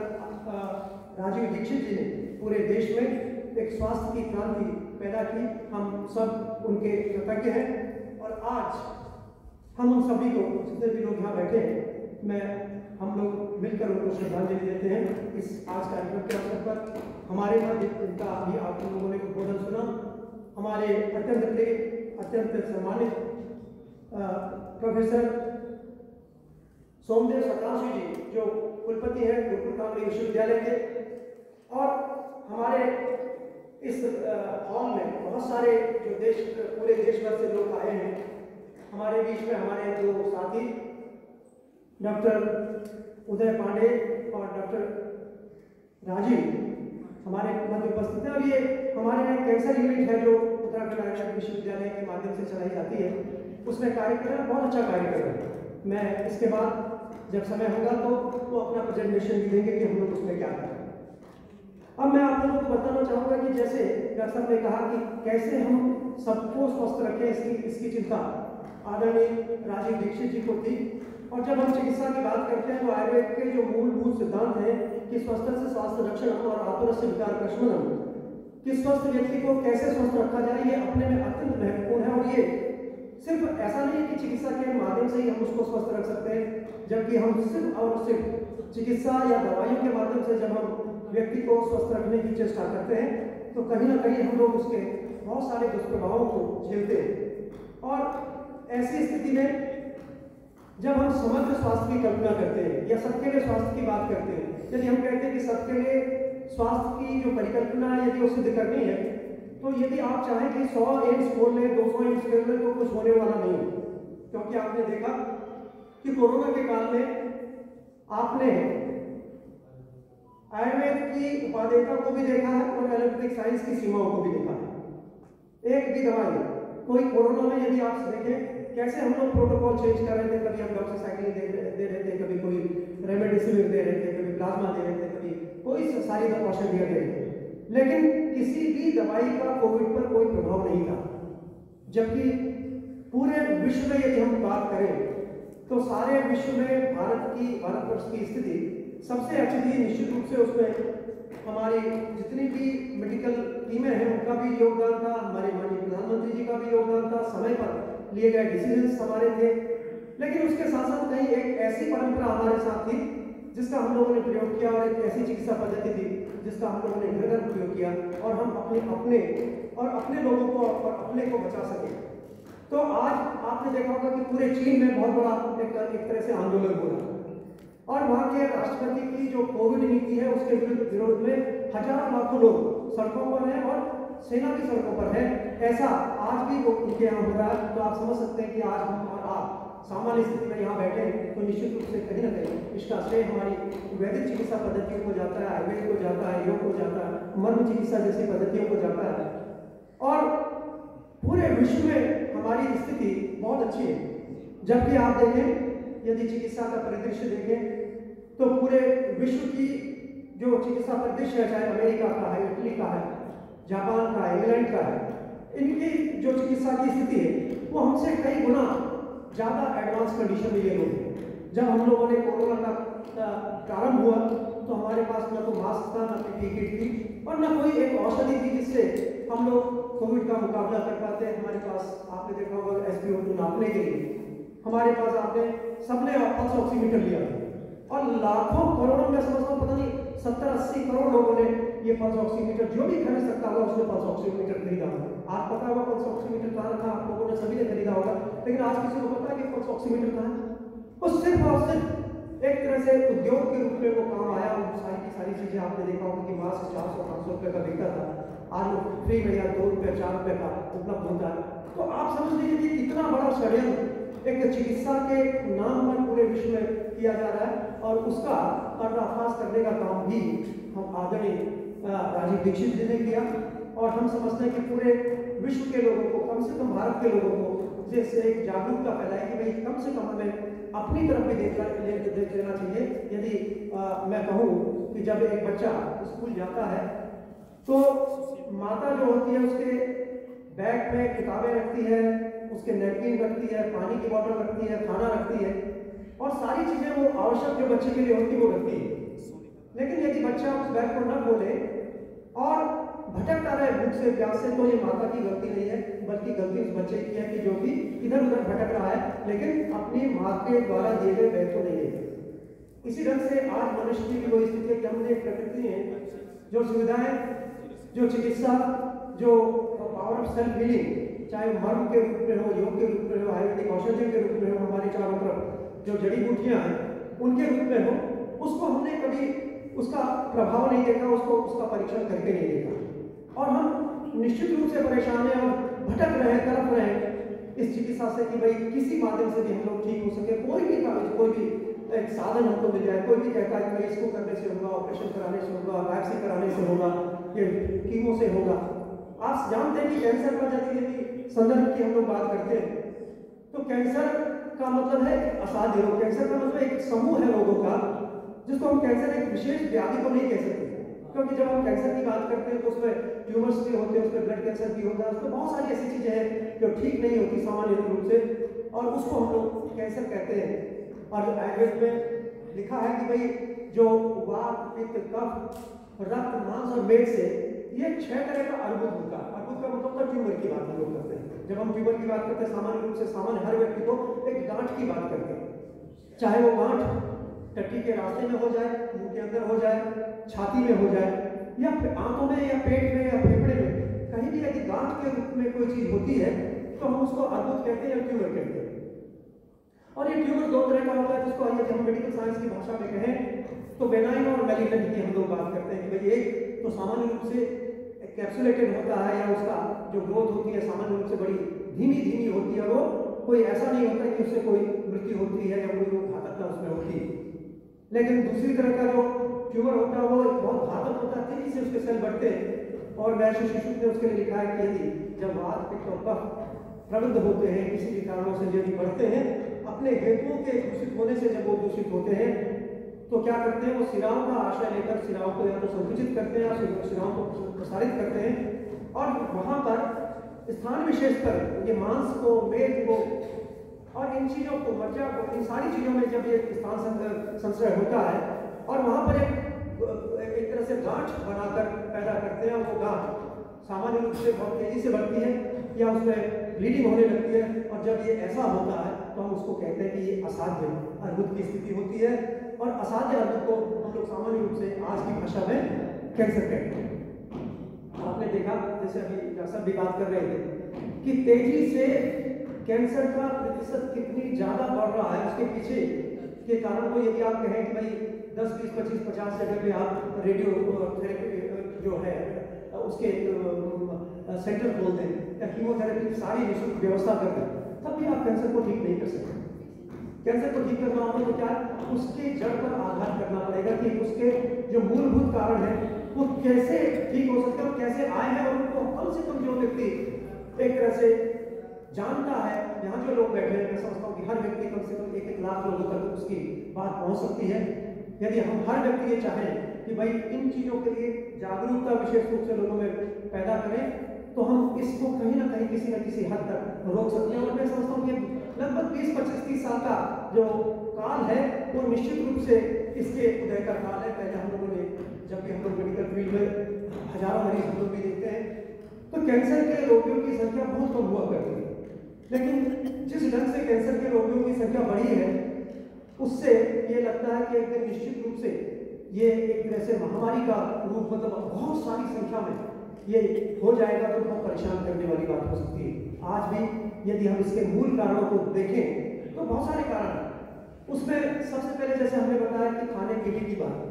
बनाकर राजीव दीक्षित जी ने पूरे देश में एक स्वास्थ्य की क्रांति पैदा की। हम सब उनके कृतज्ञ हैं, और आज हम उन सभी को, जितने भी लोग यहाँ बैठे हैं, हम लोग मिलकर उनको श्रद्धांजलि देते हैं। इस आज कार्यक्रम के अवसर पर हमारे मध्य इनका अभी आप लोगों ने उद्बोधन सुना, हमारे अत्यंत प्रिय, अत्यंत सम्मानित प्रोफेसर सोमदेव सतरांशु जी जो कुलपति हैं गुरुकुल कामरी विश्वविद्यालय के, और हमारे इस हॉल में बहुत सारे जो पूरे देश भर से लोग आए हैं। हमारे बीच में हमारे दो साथी डॉक्टर उदय पांडे और डॉक्टर राजीव हमारे मध्य उपस्थित हैं, और ये हमारे यहाँ कैंसर यूनिट है जो उत्तराखंड आयुर्वेद विश्वविद्यालय के माध्यम से चलाई जाती है, उसमें कार्य कर रहे हैं, बहुत अच्छा कार्य कर रहे हैं। मैं इसके बाद जब समय होगा तो वो अपना प्रेजेंटेशन भी देंगे कि हम लोग उसमें क्या करें। अब मैं आप लोगों को बताना चाहूँगा कि जैसे डॉक्टर साहब ने कहा कि कैसे हम सबको स्वस्थ रखें, इसकी चिंता आदरणीय राजीव दीक्षित जी को थी। और जब हम चिकित्सा की बात करते हैं तो आयुर्वेद के जो मूलभूत सिद्धांत हैं कि स्वस्थ से स्वास्थ्य रक्षण और आतुरस्य विकार प्रशमनम, कि स्वस्थ व्यक्ति को कैसे स्वस्थ रखा जाए, ये अपने में अत्यंत महत्वपूर्ण है। और ये सिर्फ ऐसा नहीं है कि चिकित्सा के माध्यम से ही हम उसको स्वस्थ रख सकते हैं, जबकि हम सिर्फ और सिर्फ चिकित्सा या दवाइयों के माध्यम से जब हम व्यक्ति को स्वस्थ रखने की चेष्टा करते हैं तो कहीं ना कहीं हम लोग उसके बहुत सारे दुष्प्रभावों को झेलते हैं। और ऐसी स्थिति में जब हम समग्र स्वास्थ्य की कल्पना करते हैं या सबके लिए स्वास्थ्य की बात करते हैं, यदि हम कहते हैं कि सबके लिए स्वास्थ्य की जो परिकल्पना है यदि वो सिद्ध करनी है, तो यदि आप चाहें कि 100 एम्स खोल लें, 200 एम्स खोल लें, तो कुछ होने वाला नहीं है। क्योंकि आपने देखा कि कोरोना के काल में आपने आयुर्वेद की उपादेयता को भी देखा है और एलोपैथिक साइंस की सीमाओं को भी देखा है। एक भी दवाई कोई कोरोना में यदि आप देखें कैसे हम लोग प्रोटोकॉल चेंज कर रहे थे, कभी हम डॉक्सीसाइक्लिन दे रहे थे, कभी कोई रेमडेसिविर दे रहे थे, कभी प्लाज्मा दे रहे थे, कभी कोई सारी औषधियाँ दे रहे थे, लेकिन किसी भी दवाई का कोविड पर कोई प्रभाव नहीं था। जबकि पूरे विश्व में यदि हम बात करें तो सारे विश्व में भारतवर्ष की स्थिति सबसे अच्छी थी। निश्चित रूप से उसमें हमारी जितनी भी मेडिकल टीमें हैं उनका भी योगदान था, हमारे माननीय प्रधानमंत्री जी का भी योगदान था, समय पर लिए गए डिसीजंस हमारे थे। लेकिन उसके साथ साथ कहीं एक ऐसी परंपरा हमारे साथ थी जिसका हम लोगों ने प्रयोग किया, और एक ऐसी चिकित्सा पद्धति थी जिसका हम लोगों ने घर घर प्रयोग किया, और हम अपने लोगों को और अपने को बचा सके। तो आज आपने देखा होगा कि पूरे चीन में बहुत बड़ा एक तरह से आंदोलन हो रहा है, और वहाँ के राष्ट्रपति की जो कोविड नीति है उसके विरोध में हजारों लाखों लोग सड़कों पर हैं, और सेना की सड़कों पर है, ऐसा आज भी वो उनके यहाँ हो रहा है। तो आप समझ सकते हैं कि आज हम और आप सामान्य स्थिति में यहाँ बैठे हैं, तो निश्चित रूप से कहीं ना कहीं इसका श्रेय हमारी वैदिक चिकित्सा पद्धतियों को जाता है, आयुर्वेद को जाता है, योग को जाता है, मर्म चिकित्सा जैसी पद्धतियों को जाता है। और पूरे विश्व में हमारी स्थिति बहुत अच्छी है। जबकि आप देखें, यदि चिकित्सा का परिदृश्य देखें तो पूरे विश्व की जो चिकित्सा परिदृश्य है, चाहे अमेरिका का है, इटली का है, जापान का है, इंग्लैंड का है, इनकी जो चिकित्सा की स्थिति है वो हमसे कई गुना ज़्यादा एडवांस कंडीशन में ये लोग हैं। जब हम लोगों ने कोरोना का प्रारंभ हुआ तो हमारे पास न तो मास्क था, न पीपीई किट थी और न कोई एक औषधि थी जिससे हम लोग कोविड का मुकाबला कर पाते हैं। हमारे पास आपने देखा होगा SpO2 नापने के लिए हमारे पास आपने सबने पल्स ऑक्सीमीटर लिया और लाखों करोड़ों में समझता हूँ, पता नहीं 70-80 करोड़ लोगों ने ये पल्स ऑक्सीमीटर, जो भी खरीद सकता होगा उसने पल्स ऑक्सीमीटर खरीदा होगा। आप पता होगा पल्स ऑक्सीमीटर कहाँ रखा, आप लोगों ने सभी ने खरीदा होगा, लेकिन आज किसी को पता है कि पल्स ऑक्सीमीटर कहाँ है? वो सिर्फ और सिर्फ एक तरह से उद्योग के रूप में वो काम आया। सारी की सारी चीजें आपने देखा होगा कि मास्क 400-500 रुपये का बिकता था, आज वो फ्री में या 2 रुपये 4 रुपये का उपलब्ध होता है। तो आप समझ लीजिए कि कितना बड़ा षड्यंत्र एक चिकित्सा के नाम पर पूरे विश्व में किया जा रहा है और उसका पर्दाफाश करने का काम भी हम आदरणीय राजीव दीक्षित जी ने किया। और हम समझते हैं कि पूरे विश्व के लोगों को, कम से कम भारत के लोगों को जैसे एक जागरूकता फैलाई कि भाई कम से कम हमें अपनी तरफ भी देख लेना चाहिए। यदि मैं कहूँ कि जब एक बच्चा स्कूल जाता है तो माता जो होती है उसके बैग में किताबें रखती है, उसके नैपकिन रखती है, पानी की बोतल रखती है, खाना रखती है और सारी चीजें वो आवश्यक जो बच्चे के लिए होती है वो रखती है। लेकिन यदि बच्चा उस बैग को न खोले और भटकता रहे भूख से प्यास से, तो ये माता की गलती नहीं है, बल्कि गलती उस बच्चे की है कि जो कि इधर उधर भटक रहा है लेकिन अपनी माँ के द्वारा दिए गए बैग को नहीं लेगा। इसी ढंग से आज मनुष्य की भी वही स्थिति है कि हमने प्रकृति में जो सुविधाएं, जो चिकित्सा, जो पावर ऑफ सेल्फ हीलिंग, चाहे मर्म के रूप में हो, योग के रूप में हो, आयुर्वेदिक औषधियों के रूप में हो, हमारे चारों तरफ जो जड़ी बूटियां हैं उनके रूप में हो, उसको हमने कभी उसका प्रभाव नहीं देखा, उसको उसका परीक्षण करके नहीं देखा और हम निश्चित रूप से परेशान हैं और भटक रहे हैं, तड़प रहे हैं इस चिकित्सा से कि भाई किसी माध्यम से भी हम लोग ठीक हो सके। कोई भी एक साधन हमको मिल जाए। कोई भी कहता है कि भाई इसको करने से होगा, ऑपरेशन कराने से होगा, बायोप्सी कराने से होगा, ये कीमो से होगा। आप जानते हैं कि कैंसर का यदि संदर्भ की हम लोग बात करते हैं तो कैंसर का मतलब है असाध्य रोग। कैंसर का मतलब एक समूह है रोगों का जिसको हम कैंसर एक विशेष व्याधि को नहीं कह सकते, क्योंकि जब हम कैंसर की बात करते हैं तो उसमें ट्यूमर्स भी होते हैं, उसमें ब्लड कैंसर भी होता है, उसमें बहुत सारी ऐसी चीजें हैं जो ठीक नहीं होती सामान्य रूप से और उसको हम लोग कैंसर कहते हैं। और आयुर्वेद में लिखा है कि भाई जो वात, पित्त, कफ, रक्त, मांस और मेद से ये 6 तरह का अर्बुद होता है। अर्बुद का मतलब होता है ट्यूमर की बात हम लोग करते हैं। जब हम ट्यूमर की बात करते हैं सामान्य रूप से सामान्य हर व्यक्ति को एक गांठ की बात करते हैं, चाहे वो गांठ टट्टी के रास्ते में हो जाए, मुंह के अंदर हो जाए, छाती में हो जाए या आंखों में या पेट में या फेफड़े में, कहीं भी यदि गांठ के रूप में कोई चीज होती है तो हम उसको अर्बुद कहते हैं या ट्यूमर कहते हैं। और ये ट्यूमर 2 तरह का होता है, जिसको यदि हम मेडिकल साइंस की भाषा में कहें तो बेनाइन और मैलिग्नेंट की हम लोग बात करते हैं कि भाई एक तो सामान्य रूप से कैप्सुलेटेड होता है या उसका जो ग्रोथ होती है सामान्य रूप से बड़ी धीमी होती है, वो कोई ऐसा नहीं होता कि उससे कोई मृत्यु होती है या कोई घातकता उसमें होती है। लेकिन दूसरी तरह का जो ट्यूमर होता है वो बहुत घातक होता है, तेजी से उसके सेल बढ़ते हैं। और वैश्य शिशु ने उसके लिए लिखा है कि यदि जब वात, पित्त और कफ प्रबुद्ध होते हैं, किसी भी कारणों से यदि बढ़ते हैं, अपने हेतुओं के दूषित होने से जब वो दूषित होते हैं तो क्या करते हैं, वो सिराओं का आश्रय लेकर सिराओं को या तो संकुचित करते हैं या सिराओं को प्रसारित करते हैं और वहां पर स्थान विशेष पर ये मांस को, मेद को और इन चीजों को, मज्जा को, इन सारी चीजों में जब ये स्थान संश्रय होता है और वहां पर एक तरह से गांठ बनाकर पैदा करते हैं और वो गांठ सामान्य रूप से बहुत तेजी से बढ़ती है या उसमें ब्लीडिंग होने लगती है। और जब ये ऐसा होता है तो हम उसको कहते हैं कि ये असाध्य अर्बुद की स्थिति होती है और असाध्य अर्बुद को हम लोग सामान्य रूप से आज की भाषा में कैंसर कहते हैं। आपने देखा जैसे अभी डॉक्टर साहब भी बात कर रहे थे कि तेजी से कैंसर का प्रतिशत कितनी ज्यादा बढ़ रहा है, उसके पीछे के कारण को यदि आप कहें कि भाई 10, 20, 25, 50 जगह पे आप रेडियो थेरेपी जो है उसके सेंटर खोल दें या कीमोथेरेपी की सारी निःशुल्क व्यवस्था कर दें, तब भी आप कैंसर को ठीक नहीं कर सकते। कैंसर को ठीक करना होगा तो क्या उसके जड़ पर आघात करना पड़ेगा कि उसके जो मूलभूत कारण है वो कैसे ठीक हो सकते हैं और कैसे आए हैं, और उनको कम से कम जो व्यक्ति एक तरह से जानता है, यहाँ जो लोग बैठे हैं मैं समझता हूँ कि हर व्यक्ति कम से कम 1-1 लाख लोगों तक उसकी बात पहुँच सकती है। यदि हम हर व्यक्ति ये चाहें कि भाई इन चीज़ों के लिए जागरूकता विशेष रूप से लोगों में पैदा करें, तो हम इसको कहीं ना कहीं किसी न किसी हद तक रोक सकते हैं। और मैं समझता हूँ कि लगभग 20-25-30 साल का जो काल है वो निश्चित रूप से इसके उदय का काल है। पहले हम लोगों ने जब भी हम लोग मेडिकल फील्ड में हजारों मरीज हम लोग भी देखते हैं तो कैंसर के रोगियों की संख्या बहुत कम हुआ करती है, लेकिन जिस ढंग से कैंसर के रोगियों की संख्या बढ़ी है उससे ये लगता है कि एक दिन निश्चित रूप से ये एक तरह से महामारी का रूप, मतलब बहुत सारी संख्या में ये हो जाएगा तो बहुत परेशान करने वाली बात हो सकती है। आज भी यदि हम इसके मूल कारणों को देखें तो बहुत सारे कारण हैं। उसमें सबसे पहले जैसे हमने बताया कि खाने पीने की बात,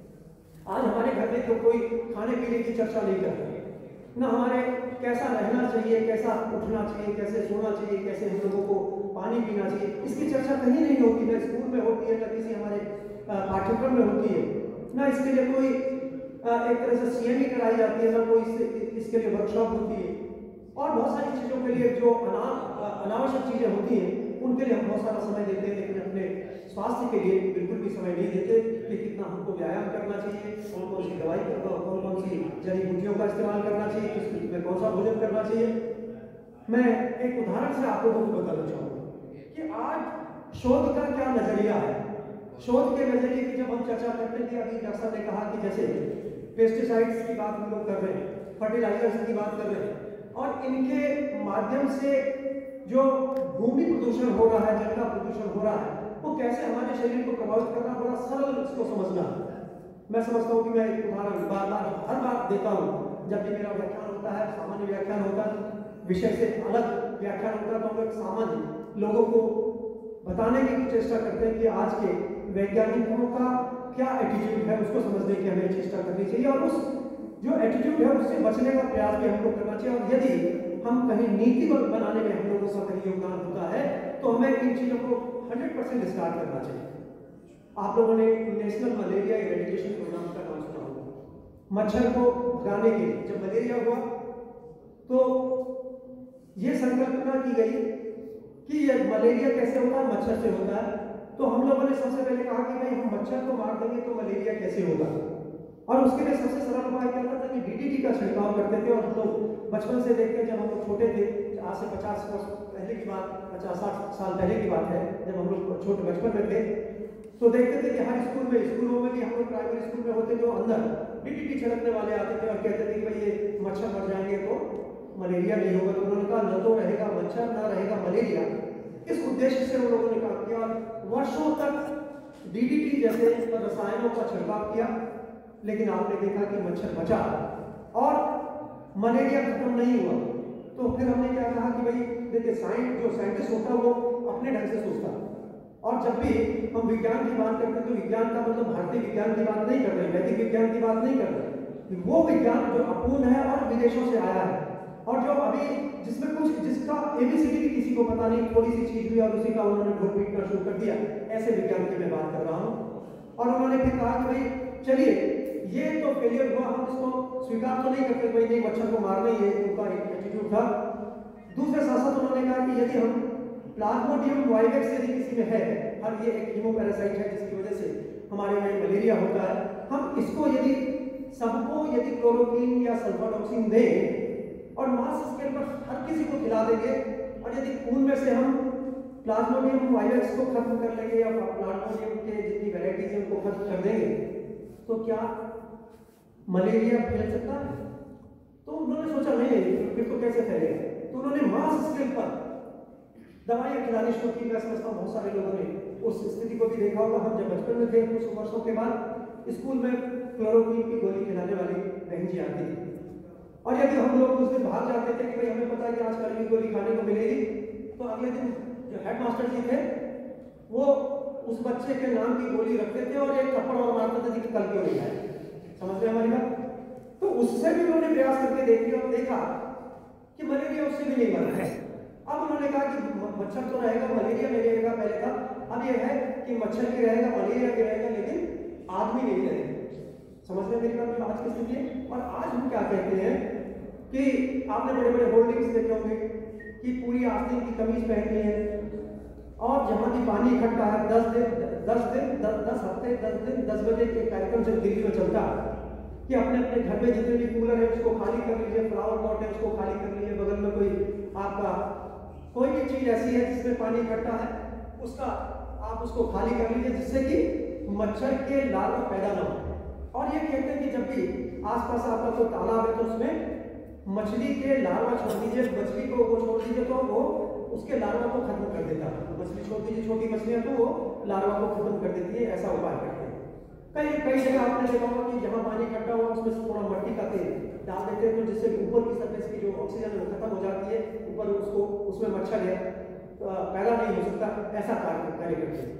आज हमारे घर में तो कोई खाने पीने की चर्चा नहीं करता, ना हमारे कैसा रहना चाहिए, कैसा उठना चाहिए, कैसे सोना चाहिए, कैसे हम लोगों को पानी पीना चाहिए, इसकी चर्चा कहीं नहीं होती, ना स्कूल में होती है, ना किसी हमारे पाठ्यक्रम में होती है, ना इसके लिए कोई एक तरह से सीएमई कराई जाती है, ना कोई इसके लिए वर्कशॉप होती है। और बहुत सारी चीज़ों के लिए जो अनावश्यक चीज़ें होती हैं उनके लिए हम बहुत सारा समय देते हैं, लेकिन अपने स्वास्थ्य के लिए बिल्कुल भी समय नहीं देते कि कितना हमको व्यायाम करना चाहिए, कौन कौन सी दवाई कौन कौन सी जड़ी बूटियों का इस्तेमाल करना चाहिए, किस ऋतु में कौन सा भोजन करना चाहिए। मैं एक उदाहरण से आप लोगों को बताना चाहूँगा कि आज शोध का क्या नजरिया है। शोध के नजरिए की जब हम चर्चा करते थे, अभी डॉक्टर साहब ने कहा कि जैसे पेस्टिसाइड्स की बात हम लोग कर रहे हैं, फर्टिलाइजर्स की बात कर रहे हैं, और इनके माध्यम से जो भूमि प्रदूषण हो रहा है, जल का प्रदूषण हो रहा है, वो कैसे हमारे शरीर को प्रभावित करना, बड़ा सरल इसको समझना। मैं समझता हूँ कि मैं एक उदाहरण हर बार देता हूँ जब भी मेरा व्याख्यान होता है, सामान्य व्याख्यान होता है, विषय से अलग व्याख्यान होता है, तो हम लोग सामान्य लोगों को बताने की चेष्टा करते हैं कि आज के वैज्ञानिकों का क्या एटीट्यूड है, उसको समझने की हमें चेष्टा करनी चाहिए, और उस जो एटीट्यूड है उससे बचने का प्रयास भी हमको करना चाहिए। और यदि हम कहीं नीति बनाने में हम लोगों का कहीं योगदान होता है तो हमें इन चीज़ों को 100% स्टार्ट करना चाहिए। आप लोगों ने नेशनल मलेरिया इरेडिकेशन प्रोग्राम का नाम सुना होगा। मच्छर को भगाने के लिए जब मलेरिया हुआ तो ये संकल्पना की गई कि ये मलेरिया कैसे होता है, मच्छर से होता है। तो हम लोगों ने सबसे पहले कहा कि भाई हम मच्छर को मार देंगे तो मलेरिया कैसे होगा, और उसके लिए सबसे सरल उपाय क्या था कि डीडीटी का छिड़काव करते थे। और हम लोग बचपन से देखते हैं, जब हम लोग छोटे थे, आज से 50 वर्ष पहले की बात, 50-60 साल पहले की बात है, जब हम लोग छोटे बचपन में थे तो देखते थे कि हर स्कूलों में भी हम लोग प्राइमरी स्कूल में होते, जो अंदर डीडीटी छिड़कने वाले आते थे और कहते थे कि भाई ये मच्छर मर जाएंगे तो मलेरिया नहीं होगा। तो उन्होंने कहा न तो रहेगा मच्छर, न रहेगा मलेरिया। इस उद्देश्य से उन लोगों ने काम किया और वर्षों तक डीडीटी जैसे रसायनों का छिड़काव किया, लेकिन आपने देखा कि मच्छर बचा और मलेरिया खत्म नहीं हुआ। तो फिर हमने क्या कहा कि भाई देखिए, साइंटिस्ट होता है वो अपने ढंग से सोचता है, और जब भी हम विज्ञान की बात करते हैं तो विज्ञान का मतलब भारतीय विज्ञान की बात नहीं कर रहे, वैदिक विज्ञान की बात नहीं कर रहे, वो विज्ञान जो अपूर्ण है और विदेशों से आया है, और जो अभी जिसका एबीसीडी भी किसी को पता नहीं, थोड़ी सी चीज हुई और उसी का उन्होंने ढोल पीटना शुरू कर दिया, ऐसे विज्ञान की मैं बात कर रहा हूँ। और उन्होंने फिर कहा कि भाई चलिए ये तो फेलियर हुआ, हम इसको स्वीकार तो नहीं करते, भाई नहीं मच्छर को मारना ही है, उनका एटीट्यूड था। दूसरे साथ साथ उन्होंने कहा कि यदि हम प्लाज्मोडियम वाइवेक्स यदि किसी में है, हर ये एक हीमोपैरासाइट है जिसकी वजह से हमारे में मलेरिया होता है, हम इसको यदि सबको यदि क्लोरोक्वीन या सल्फाडॉक्सिन दें और मास स्केल पर हर किसी को खिला देंगे, और यदि खून में से हम प्लाज्मोडियम वाइवेक्स को खत्म कर लेंगे या प्लाज्मोडियम के जितनी वैरायटीज हैं उनको खत्म कर देंगे, तो क्या मलेरिया फैल सकता है? तो उन्होंने सोचा नहीं, फिर तो कैसे फैलेगा। तो उन्होंने मास स्केल पर दवाइयाँ खिलानी शुरू की। मैं समझता हूँ बहुत सारे लोगों ने उस स्थिति को भी देखा होगा। हम जब बचपन में थे, कुछ वर्षों के बाद स्कूल में क्लोरोक्वीन की गोली खिलाने वाली बहन जी आती थी, और यदि हम लोग उस दिन भाग जाते थे कि भाई हमें पता है कि आज कल की गोली खाने को मिलेगी, तो अगले दिन जो हेडमास्टर जी थे वो उस बच्चे के नाम की गोली रखते थे और एक थप्पड़ और मारते थे कि कल क्यों नहीं खाए। समझ रहे हमारी बात? तो उससे भी उन्होंने प्रयास करके देख लिया और देखा कि मलेरिया उससे भी नहीं मर रहा है। अब उन्होंने कहा कि मच्छर तो रहेगा, मलेरिया नहीं रहेगा, पहले था, अब ये है कि मच्छर भी रहेगा, मलेरिया भी रहेगा, लेकिन आदमी नहीं रहेगा। समझ रहे मेरी बात, आज की स्थिति है। और आज हम क्या कहते हैं कि आपने बड़े बड़े होल्डिंग्स देखे होंगे कि पूरी आस्तीन की कमीज पहनी है, और जहां भी पानी इकट्ठा है 10 हफ्ते 10 बजे के कार्यक्रम जब दिल्ली में चलता है कि अपने अपने घर में जितने भी कूलर है उसको खाली कर लीजिए, फ्लावर पॉट है उसको खाली कर लीजिए, बगल में कोई आपका कोई भी चीज ऐसी है जिसमें पानी इकट्ठा है उसका आप उसको खाली कर लीजिए, जिससे कि मच्छर के लार्वा पैदा ना हो। और ये कहते हैं कि जब भी आसपास आपका कोई तालाब है तो उसमें मछली के लार्वा छोड़ दीजिए, मछली को वो छोड़ दीजिए तो वो उसके लार्वा को खत्म कर देता है। मछली छोड़ दीजिए, छोटी मछलियां, तो वो लार्वा को खत्म कर देती है। ऐसा उपाय करते हैं। कई जगह आपने देखा होगा कि जहां पानी इकट्ठा हुआ उसमें थोड़ा मट्टी का तेल डाल देते हैं, तो जिससे ऊपर की सरफेस की जो ऑक्सीजन वो खत्म हो जाती है, ऊपर उसको उसमें मच्छर है पैदा नहीं हो सकता। ऐसा कार्य करते हैं।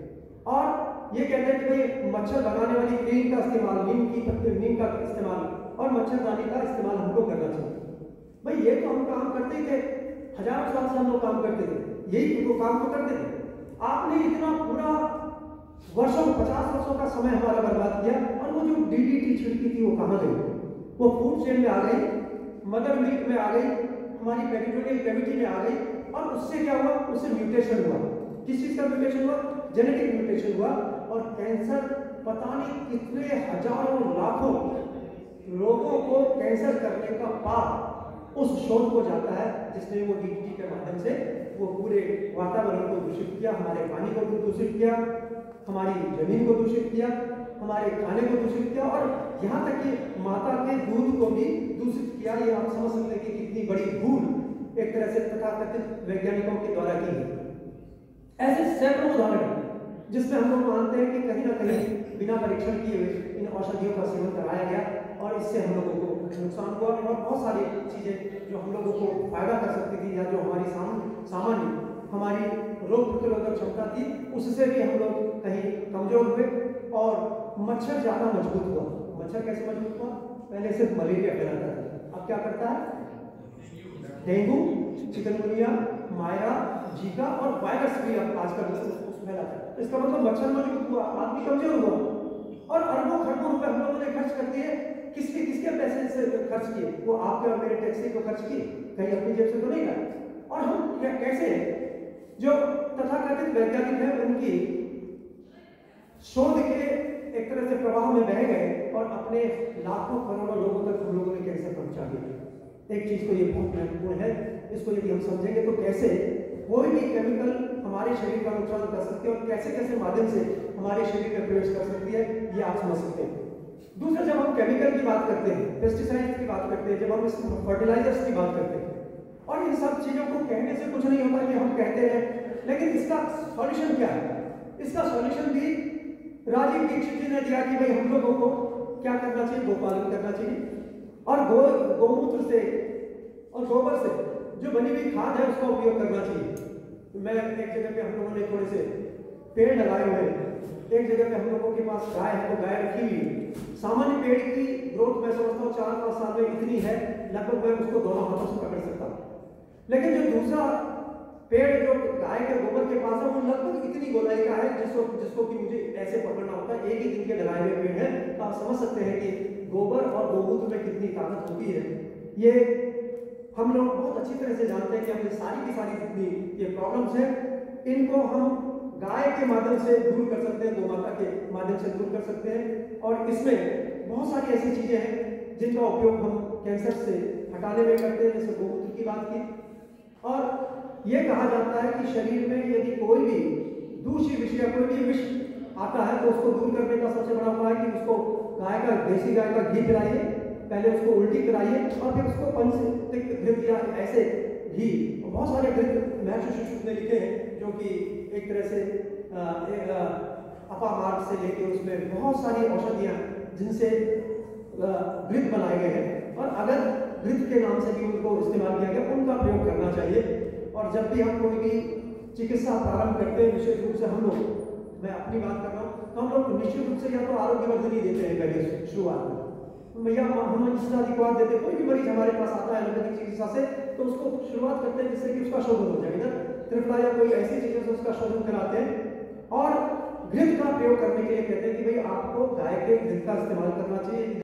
और ये कहते हैं कि भाई मच्छर भगाने वाली क्रीम का इस्तेमाल, नीम का इस्तेमाल और मच्छरदानी का इस्तेमाल हमको करना चाहिए। भाई ये तो हम काम करते ही थे, हजारों साल से हम लोग काम करते थे, यही तो काम तो करते थे। आपने इतना पूरा वर्षों 50 वर्षों का समय हमारा बर्बाद किया, और वो जो डीडीटी छिड़की थी वो कहाँ गई? वो फूड चेन में आ गई, मदर मिल्क में आ गई, हमारी पेरिटोनियल कैविटी में आ गई, और उससे क्या हुआ? उससे म्यूटेशन हुआ। किस चीज का म्यूटेशन हुआ? जेनेटिक म्यूटेशन हुआ, और कैंसर पता नहीं कितने हजारों लाखों लोगों को कैंसर करने का पाप उस शोध को जाता है जिसने वो डीडीटी के माध्यम से वो पूरे वातावरण को दूषित किया, हमारे पानी को दूषित किया, हमारी जमीन को दूषित किया, हमारे खाने को दूषित किया, और यहाँ तक कि माता के दूध को भी दूषित किया। ये आप समझ सकते हैं कि कितनी बड़ी भूल एक तरह से तथाकथित वैज्ञानिकों के द्वारा की है। ऐसे सैकड़ों उदाहरण जिसमें हम लोग मानते हैं कि कहीं ना कहीं बिना परीक्षण किए हुए इन औषधियों का सेवन कराया गया, और इससे हम लोगों को नुकसान हुआ। और बहुत सारी चीजें जो हम लोगों को फायदा कर सकती थी, या जो हमारी सामान्य हमारी रोग प्रतिरोधक क्षमता थी, उससे भी हम लोग कहीं कमजोर हुए, और मच्छर ज्यादा मजबूत हुआ। मच्छर कैसे मजबूत हुआ? पहले सिर्फ मलेरिया फैलाता था, अब क्या करता है? डेंगू, चिकनगुनिया, मायरा, जीका और वायरस भी अब आजकल फैलाता है। इसका मतलब मच्छर मजबूत हुआ, आदमी कमजोर हुआ, और अरबों खरबों रुपए हम लोगों ने खर्च कर दिए। किसके पैसे से खर्च किए? वो आपके और मेरे टैक्स को खर्च किए, कहीं अपनी जेब से तो नहीं लाए। और हम कैसे जो तथाकथित वैज्ञानिक हैं उनकी शोध के एक तरह से प्रवाह में बह गए, और अपने लाखों करोड़ों लोगों तक हम लोगों ने कैसे पहुंचा दिया। एक चीज तो ये बहुत महत्वपूर्ण है, इसको यदि हम समझेंगे तो कैसे कोई भी केमिकल हमारे शरीर का नुकसान कर सकती है, और कैसे कैसे माध्यम से हमारे शरीर में प्रवेश कर सकती है, ये आप समझ सकते हैं। दूसरा, जब हम केमिकल की बात करते हैं, पेस्टिसाइड्स की बात करते हैं, जब हम फर्टिलाइजर्स की बात करते हैं, और इन सब चीजों को कहने से कुछ नहीं होता कि हम कहते हैं, लेकिन इसका सॉल्यूशन क्या है? इसका सॉल्यूशन भी राजीव दीक्षित जी ने दिया कि भाई हम लोगों को क्या करना चाहिए? गोपालन करना चाहिए, और गौमूत्र से और गोबर से जो बनी हुई खाद है उसका उपयोग करना चाहिए। मैं एक जगह पे हम लोगों ने थोड़े से पेड़ लगाए हुए हैं, एक जगह पे हम लोगों के पास गाय है तो गाय रखी हुई है। सामान्य पेड़ की ग्रोथ मैं समझता हूँ 4-5 साल में इतनी है, लगभग मैं उसको दोनों हाथों से पकड़ सकता हूँ। लेकिन जो दूसरा पेड़ जो गाय के गोबर के पास है वो लगभग इतनी गोलाई का है जिसको कि मुझे ऐसे पकड़ना होता है। एक ही दिन के लगाए हुए पेड़ है, तो आप समझ सकते हैं कि गोबर और गोमूत्र में कितनी ताकत होती है। ये हम लोग बहुत अच्छी तरह से जानते हैं कि अपनी सारी की सारी जितनी ये प्रॉब्लम्स हैं, इनको हम गाय के माध्यम से दूर कर सकते हैं, गोमाता के माध्यम से दूर कर सकते हैं। और इसमें बहुत सारी ऐसी चीजें हैं जिनका उपयोग हम कैंसर से हटाने में करते हैं, जैसे गोमूत्र की बात की। और ये कहा जाता है कि शरीर में यदि कोई भी दूषित विष या कोई भी विष आता है तो उसको दूर करने का सबसे बड़ा उपाय है कि उसको देसी गाय का घी पिलाइए, पहले उसको उल्टी कराइए, और फिर उसको पंचतिक घृत या ऐसे घी, बहुत सारे घृत महर्षि ने लिखे हैं जो कि एक तरह से अपामार्ग से लेके उसमें बहुत सारी औषधियां जिनसे घृत बनाए गए हैं, और अगर घृत के नाम से भी उनको इस्तेमाल किया गया उनका प्रयोग करना चाहिए। और जब भी हम कोई भी चिकित्सा प्रारंभ करते हैं, विशेष रूप से हम लोग, मैं अपनी बात कर रहा हूँ, तो हम लोग निश्चित रूप से या तो आरोग्यवर्धनी देते हैं पहले शुरुआत में, या हम जिस अधिकार देते कोई भी मरीज हमारे पास आता है एलोपैथिक चिकित्सा से तो उसको शुरुआत करते हैं जिससे कि उसका शोधन हो जाए, इधर त्रिफला या कोई ऐसी चीजों से उसका शोधन कराते हैं और घृत का प्रयोग करने के लिए कहते हैं कि भाई आपको गाय के घृत का इस्तेमाल करना चाहिए।